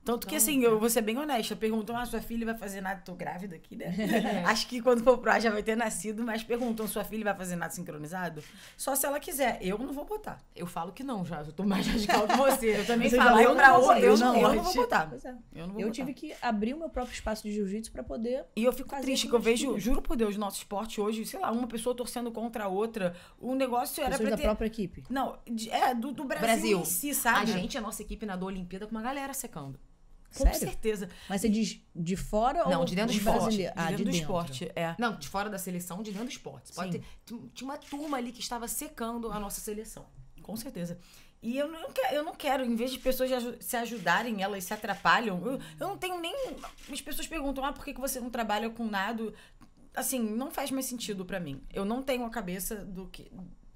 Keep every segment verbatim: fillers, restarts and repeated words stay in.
Tanto que, Então, assim, eu vou ser bem honesta. Perguntam, ah, sua filha vai fazer nada? Tô grávida aqui, né? Acho que quando for pro ar já vai ter nascido, mas perguntam, sua filha vai fazer nada sincronizado? Só se ela quiser. Eu não vou botar. Eu falo que não já. Eu tô mais radical que você. Eu também Você falo, já eu, foi pra pra outra, outra, eu, eu não, não eu não vou gosto. botar. Pois é. Eu não vou Eu botar. tive que abrir o meu próprio espaço de jiu-jitsu pra poder... E eu fico fazer triste, com que eu meus vejo, filhos. juro por Deus, nosso esporte hoje, sei lá, uma pessoa torcendo contra a outra. O negócio era Pessoas pra da ter... própria equipe. Não, de- é, do, do Brasil, Brasil. em si, A sabe? gente, a nossa equipe nadou a Olimpíada com uma galera secando. Com Sério? certeza. Mas você diz de fora Não, ou de dentro do dos esporte. brasileiros? De Ah, dentro de do dentro. esporte, é. Não, de fora da seleção, de dentro do esporte. Pode Sim. ter, t- tinha uma turma ali que estava secando a nossa seleção. Com certeza. E eu não, quero, eu não quero, em vez de pessoas aju- se ajudarem, elas se atrapalham. Eu, eu não tenho nem... As pessoas perguntam, ah, por que que você não trabalha com nado? Assim, não faz mais sentido pra mim. Eu não tenho a cabeça do que...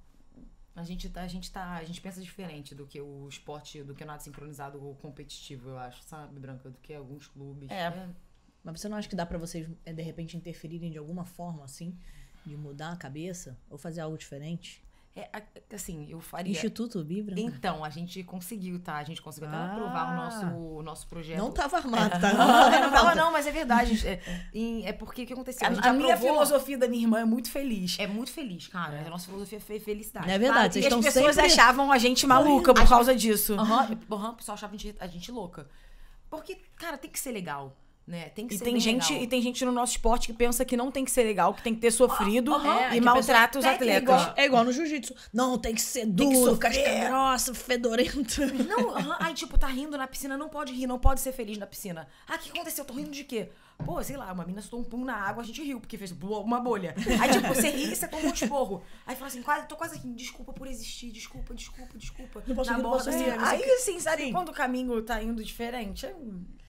A gente, tá, a, gente tá, a gente pensa diferente do que o esporte, do que o nado sincronizado ou competitivo, eu acho, sabe, Branca? Do que alguns clubes. É. Mas você não acha que dá pra vocês, é, de repente, interferirem de alguma forma, assim? De mudar a cabeça? Ou fazer algo diferente? É, a- assim, eu faria... Instituto Bibra? Então, a gente conseguiu, tá? A gente conseguiu até Ah. aprovar o nosso, o nosso projeto. Não tava armado, tá? Não, não, não, não, mas é verdade. É, em- é porque o que aconteceu? A, gente A, a minha aprovou- filosofia da minha irmã é muito feliz. é muito feliz, cara. A nossa filosofia é felicidade. Não é verdade, E vocês as estão pessoas sempre... achavam a gente maluca por A causa disso. Aham, aham, o pessoal achava a gente, a gente louca. Porque, cara, tem que ser legal, né? Tem que E ser tem, bem gente, legal. e tem gente no nosso esporte que pensa que não tem que ser legal, que tem que ter sofrido É, e que maltrata os pessoa técnica, atletas. Igual, é igual no jiu-jitsu. Não, tem que ser Tem que duro, sofrer. casca grossa, fedorento. Não, aham, aí, tipo, tá rindo na piscina, não pode rir, não pode ser feliz na piscina. Ah, o que aconteceu? Tô rindo de quê? Pô, sei lá, uma menina soltou um pum na água, a gente riu, porque fez bo- uma bolha. Aí, tipo, você ri e você toma um esporro. Aí fala assim, quase, tô quase rindo, desculpa por existir, desculpa, desculpa, desculpa. Não posso na rir, não borda posso da rir. piscina, não sei Aí, o quê. assim, sabe, Sim. quando o caminho tá indo diferente, é-